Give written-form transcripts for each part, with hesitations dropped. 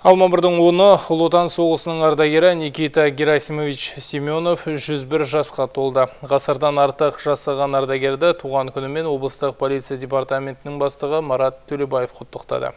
Ал мамырдың 10-ы Ұлы Отан соғысының ардагері Никита Герасимович Семенов 101 жасқа толды. Ғасырдан артық жасаған ардагерді туған күнімен облыстық полиция департаментінің бастығы Марат Төлебаев құттықтады.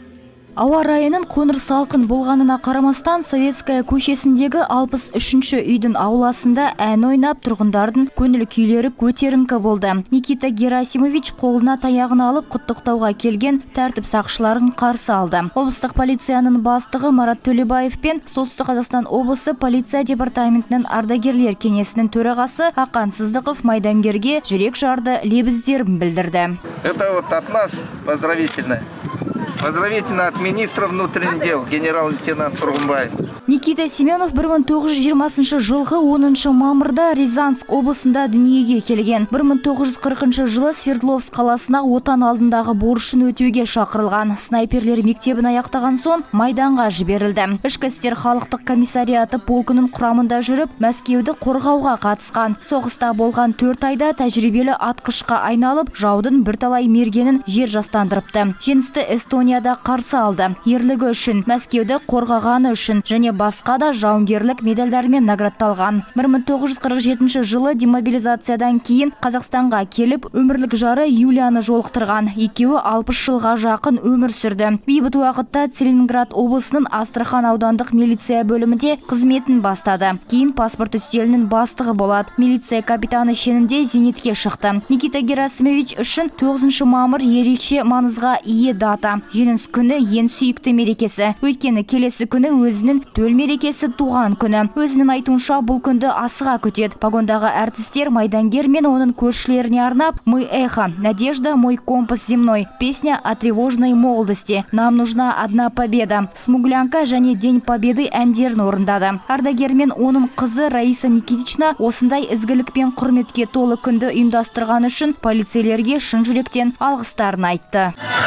Ауа райының қоңыр салқын болғанына қарамастан Советская көшесіндегі 63-ші үйдің ауласында ән ойнап тұрғындардың көңіл күйлері көтеріңкі болды. Никита Герасимович қолына таяғын алып құттықтауға келген тәртіп сақшыларын қарсы алды. Облыстық полицияның бастығы Марат Төлебаев пен Солтүстік Қазақстан облысы полиция департаментінің ардагерлер кеңесінің төрағасы Ақан Сыздықов майдангерге жүрек жарды лебіздерін білдірді. Это вот от нас поздравительное. Поздравительно от министра внутренних дел, генерал-лейтенант Тургунбаев. Никита Семенов 1920 жылғы 10 мамырда Рязанск облысында дүниеге келген. 1940 жылы Свердловск қаласына отан алдындағы борышын өтеуге шақырылған. Снайперлер мектебін аяқтаған соң майданға жіберілді. Ішкі істер халықтық комиссариаты полкының құрамында жүріп, Мәскеуді қорғауға қатысқан. Соғыста болған 4 айда тәжірибелі атқышқа айналып, жаудың бірталай мергенін жер жастандырыпты. Жеңісті Эстонияда қарсы алды. Ерлігі үшін, Мәскеуді қорғағаны үшін және басқа да жауынгерлік медальдармен наградталған. 1947 жылы демобилизациядан кейін Қазақстанға келіп, өмірлік жары Юлияны жолықтырған. Екеуі 60 жылға жақын өмір сүрді. Бейбіт уақытта Целинград облысының Астрахан аудандық милиция бөлімінде қызметін бастады. Кейін паспорт үстелінің бастығы болады. Милиция капитаны шенінде зейнетке шықты. Никита Герасимович үшін 9 мамыр ерекше маңызға ие дата. Жеңіс күні ең сүйікті мерекесі. Өйткені келесі күні өзінің төл мерекесі туған күні. Өзінің айтуынша бұл күнді асыға күтеді. Погондағы әртістер майдангер мен оның көршілеріне арнап «Мы эхо», «Надежда, мой компас земной», «Песня о тревожной молодости», «Нам нужна одна победа», «Смуглянка» және «День победы» әндерін орындады. Ардагер мен оның қызы Раиса Никитична осындай ізгілікпен құрметке толы күнді ұйымдастырған үшін полицейлерге шын жүректен алғыстарын айтты.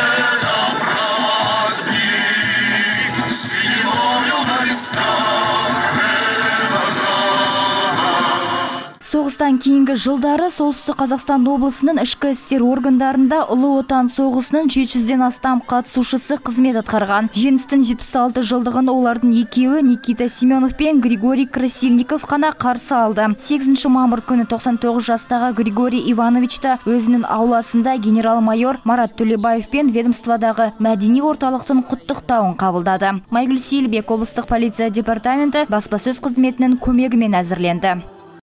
Соғыстан кейінгі жылдары Солтүстік Қазақстан облысының ішкі істер органдарында Ұлы Отан соғысының 700-ден астам қатысушысы қызмет атқарған. Жеңістің 76 жылдығын олардың екеуі Никита Семенов пен Григорий Красильников қана қарсы алды. 8 мамыр күні 99 жастағы Григорий Ивановичті өзінің ауласында генерал-майор Марат Төлебаев пен ведомстводағы мәдени орталықтың құттықтауын қабылдады. Майгүл Сейілбек облыстық полиция департаменті баспасөз қызметінің көмегімен әзірленді.